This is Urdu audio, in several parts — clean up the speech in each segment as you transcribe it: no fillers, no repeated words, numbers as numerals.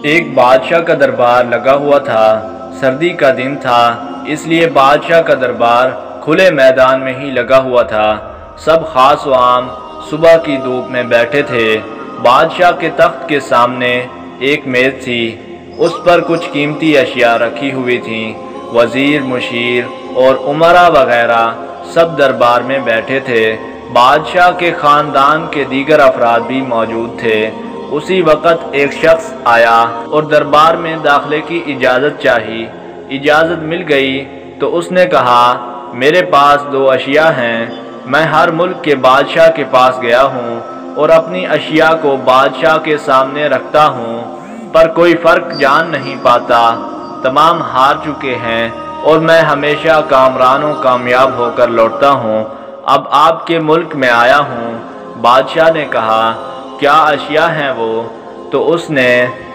ایک بادشاہ کا دربار لگا ہوا تھا۔ سردی کا دن تھا، اس لیے بادشاہ کا دربار کھلے میدان میں ہی لگا ہوا تھا۔ سب خاص و عام صبح کی دھوپ میں بیٹھے تھے۔ بادشاہ کے تخت کے سامنے ایک میز تھی، اس پر کچھ قیمتی اشیاء رکھی ہوئی تھیں۔ وزیر، مشیر اور امراء وغیرہ سب دربار میں بیٹھے تھے۔ بادشاہ کے خاندان کے دیگر افراد بھی موجود تھے۔ اسی وقت ایک شخص آیا اور دربار میں داخلے کی اجازت چاہی۔ اجازت مل گئی تو اس نے کہا، میرے پاس 2 اشیاء ہیں۔ میں ہر ملک کے بادشاہ کے پاس گیا ہوں اور اپنی اشیاء کو بادشاہ کے سامنے رکھتا ہوں، پر کوئی فرق جان نہیں پاتا۔ تمام ہار چکے ہیں اور میں ہمیشہ کامیاب ہو کر لوٹتا ہوں۔ اب آپ کے ملک میں آیا ہوں۔ بادشاہ نے کہا، کیا اشیاء ہیں وہ؟ تو اس نے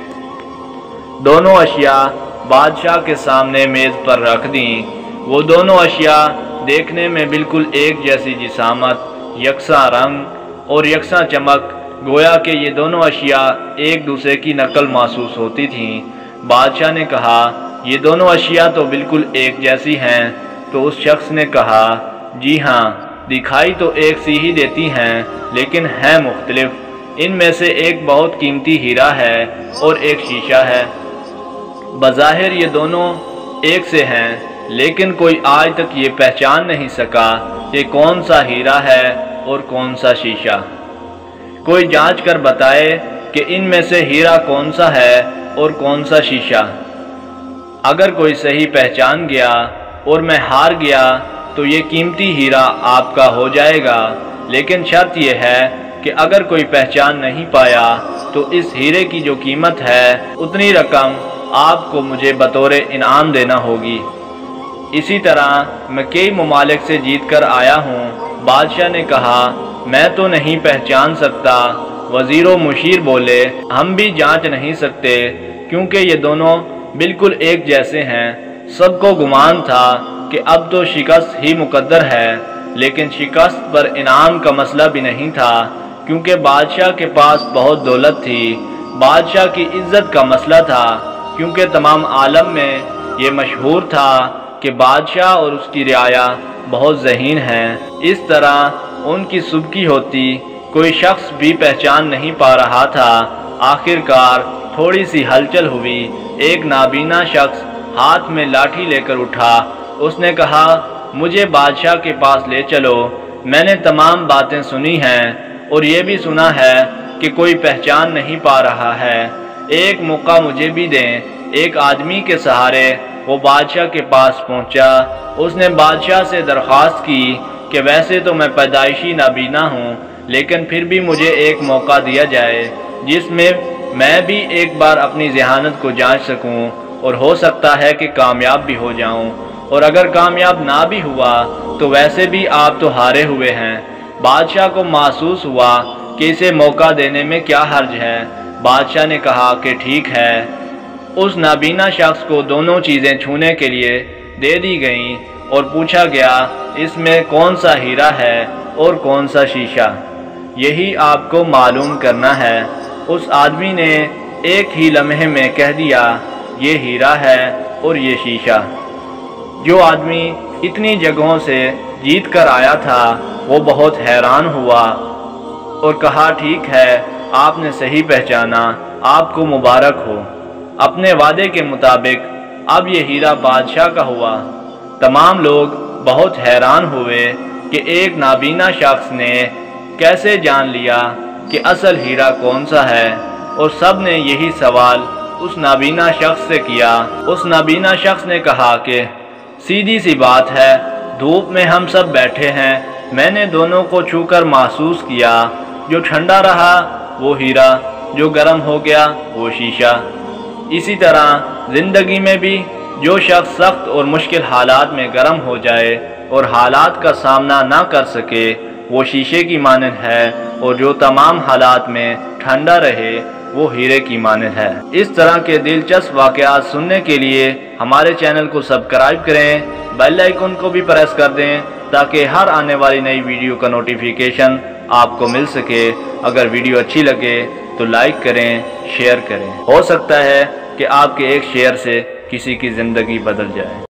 دونوں اشیاء بادشاہ کے سامنے میز پر رکھ دیں۔ وہ دونوں اشیاء دیکھنے میں بالکل ایک جیسی جسامت، یکساں رنگ اور یکساں چمک، گویا کہ یہ دونوں اشیاء ایک دوسرے کی نقل محسوس ہوتی تھیں۔ بادشاہ نے کہا، یہ دونوں اشیاء تو بالکل ایک جیسی ہیں۔ تو اس شخص نے کہا، جی ہاں، دکھائی تو ایک سی ہی دیتی ہیں، لیکن ہیں مختلف۔ ان میں سے ایک بہت قیمتی ہیرا ہے اور ایک شیشہ ہے۔ بظاہر یہ دونوں ایک سے ہیں، لیکن کوئی آج تک یہ پہچان نہیں سکا کہ کون سا ہیرا ہے اور کون سا شیشہ۔ کوئی جانچ کر بتائے کہ ان میں سے ہیرا کون سا ہے اور کون سا شیشہ۔ اگر کوئی صحیح پہچان گیا اور میں ہار گیا تو یہ قیمتی ہیرا آپ کا ہو جائے گا، لیکن شرط یہ ہے کہ اگر کوئی پہچان نہیں پایا تو اس ہیرے کی جو قیمت ہے اتنی رقم آپ کو مجھے بطور انعام دینا ہوگی۔ اسی طرح میں کئی ممالک سے جیت کر آیا ہوں۔ بادشاہ نے کہا، میں تو نہیں پہچان سکتا۔ وزیر و مشیر بولے، ہم بھی جانچ نہیں سکتے کیونکہ یہ دونوں بالکل ایک جیسے ہیں۔ سب کو گمان تھا کہ اب تو شکست ہی مقدر ہے، لیکن شکست پر انعام کا مسئلہ بھی نہیں تھا، کیونکہ بادشاہ کے پاس بہت دولت تھی۔ بادشاہ کی عزت کا مسئلہ تھا، کیونکہ تمام عالم میں یہ مشہور تھا کہ بادشاہ اور اس کی رعایا بہت ذہین ہیں۔ اس طرح ان کی سبکی ہوتی کوئی شخص بھی پہچان نہیں پا رہا تھا۔ آخر کار تھوڑی سی ہلچل ہوئی۔ ایک نابینا شخص ہاتھ میں لاٹھی لے کر اٹھا۔ اس نے کہا، مجھے بادشاہ کے پاس لے چلو۔ میں نے تمام باتیں سنی ہیں اور یہ بھی سنا ہے کہ کوئی پہچان نہیں پا رہا ہے۔ ایک موقع مجھے بھی دیں۔ ایک آدمی کے سہارے وہ بادشاہ کے پاس پہنچا۔ اس نے بادشاہ سے درخواست کی کہ ویسے تو میں پیدائشی نابینا ہوں، لیکن پھر بھی مجھے ایک موقع دیا جائے جس میں میں بھی ایک بار اپنی ذہانت کو جانچ سکوں، اور ہو سکتا ہے کہ کامیاب بھی ہو جاؤں، اور اگر کامیاب نہ بھی ہوا تو ویسے بھی آپ تو ہارے ہوئے ہیں۔ بادشاہ کو محسوس ہوا کہ اسے موقع دینے میں کیا حرج ہے۔ بادشاہ نے کہا کہ ٹھیک ہے۔ اس نابینا شخص کو دونوں چیزیں چھونے کے لیے دے دی گئیں اور پوچھا گیا، اس میں کون سا ہیرا ہے اور کون سا شیشہ؟ یہی آپ کو معلوم کرنا ہے۔ اس آدمی نے ایک ہی لمحے میں کہہ دیا، یہ ہیرا ہے اور یہ شیشہ۔ جو آدمی اتنی جگہوں سے جیت کر آیا تھا وہ بہت حیران ہوا اور کہا، ٹھیک ہے، آپ نے صحیح پہچانا، آپ کو مبارک ہو۔ اپنے وعدے کے مطابق اب یہ ہیرا بادشاہ کا ہوا۔ تمام لوگ بہت حیران ہوئے کہ ایک نابینا شخص نے کیسے جان لیا کہ اصل ہیرا کون سا ہے، اور سب نے یہی سوال اس نابینا شخص سے کیا۔ اس نابینا شخص نے کہا کہ سیدھی سی بات ہے، دھوپ میں ہم سب بیٹھے ہیں، میں نے دونوں کو چھو کر محسوس کیا، جو ٹھنڈا رہا وہ ہیرا، جو گرم ہو گیا وہ شیشہ۔ اسی طرح زندگی میں بھی جو شخص سخت اور مشکل حالات میں گرم ہو جائے اور حالات کا سامنا نہ کر سکے وہ شیشے کی مانند ہے، اور جو تمام حالات میں ٹھنڈا رہے وہ ہیرے کی مانند ہے۔ اس طرح کے دلچسپ واقعات سننے کے لیے ہمارے چینل کو سبسکرائب کریں، بیل آئیکن کو بھی پریس کر دیں تاکہ ہر آنے والی نئی ویڈیو کا نوٹیفیکیشن آپ کو مل سکے۔ اگر ویڈیو اچھی لگے تو لائک کریں، شیئر کریں۔ ہو سکتا ہے کہ آپ کے ایک شیئر سے کسی کی زندگی بدل جائے۔